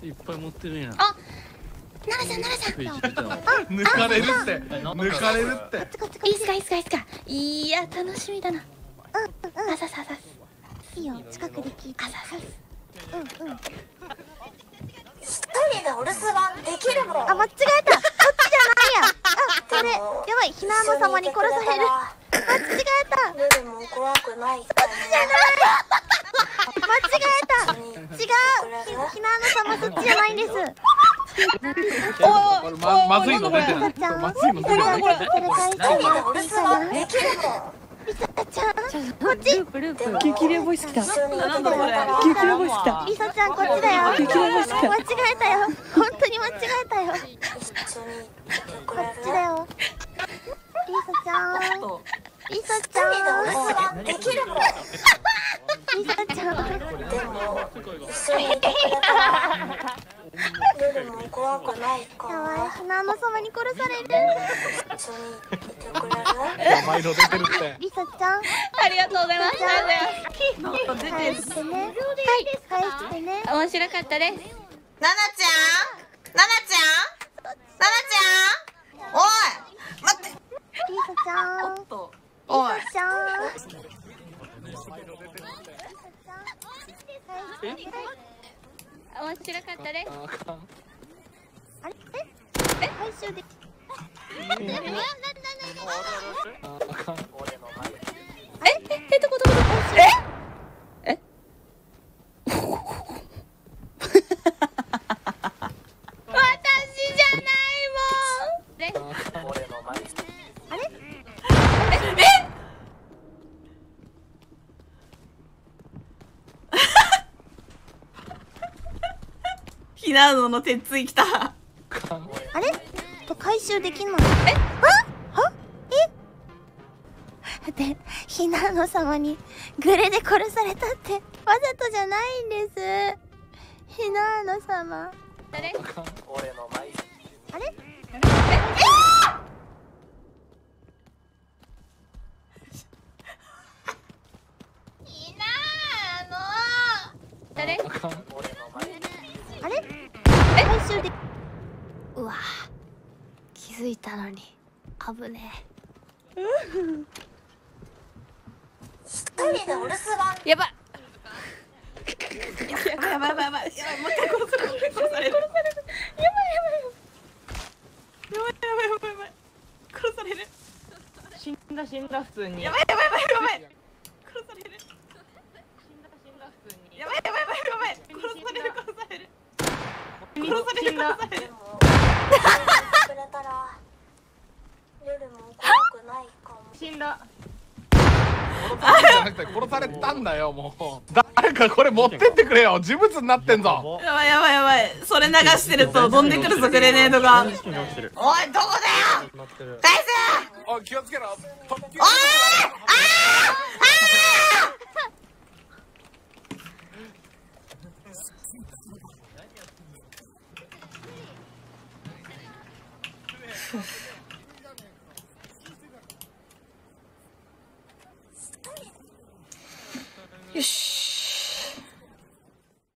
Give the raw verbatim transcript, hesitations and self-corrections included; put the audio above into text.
いっぱい持ってるやん。 あ、奈良さん奈良さん。 抜かれるって抜かれるって。 いいっすかいいっすかいいっすか。いや楽しみだな。うんうん。あさささ。いいよ近くで聞いて。あささ。うんうん。 一人でお留守番できるもん。 あ間違えた。こっちじゃないや。あこれやばい。ひなの様に殺される。間違えた。 夜も怖くないかも。 じゃない。間違えた。違う。ひなの様そっちじゃないんです。 おおままずいの出てる。まずいの出てる。 これ返してもらっていいかな。 できるもん。 リサちゃんこっち。 激レボイス来た。 一緒にいてくれたら激レボイス来た。 リサちゃんこっちだよ。 激レボイス来た。 間違えたよ。本当に間違えたよ。 一緒にいてくこれる。 っちだよ。リサちゃん。リサちゃん。 お留守番できるもん。 リサちゃん。 でも一緒にいてくれたら夜も怖くないかやばい。 も。 ひなの様に殺される。 一緒にいてくれる。 やばいの出てるって。 リサちゃん。 ありがとうございます。 返してね。はい。返してね。 面白かったです。 ななちゃんななちゃんななちゃんおい待ってリサちゃん。 おいリサちゃん。 面白かったです。 あれ？え？回収でき。待って、な、な、な、な、 え、え、え、どこどこどこ。え？え？私じゃないもん。で、 あれ？ ひなのの鉄槌きた。 あれ？と回収できない。え？は？は？え？で、ひなの様にグレで殺されたってわざとじゃないんです。ひなの様。 あれ？ あれ？ ひなの。誰？ あれ？回収で。うわ、気づいたのに危ねえ。 一人でお留守番。 やばい。 やばいやばいやばいやばい。もう一回殺される。殺される。 やばいやばい。 やばいやばいやばいやばい。殺される。 死んだ死んだ普通に。 やばいやばいやばいやばい。殺される。 死んだ死んだ普通に。 やばいやばいやばいやばい。殺される殺される。殺される殺される。 でも一緒にいてくれたら夜も怖くないかも。 死んだ。 殺されるんじゃなくて殺されたんだよもう。誰かこれ持ってってくれよ。呪物になってんぞ。 やばいやばいやばい。それ流してると飛んでくるぞグレネードが。おいどこだよ。返せ。 おい気をつけろ。特急。 おい。ああ。よし。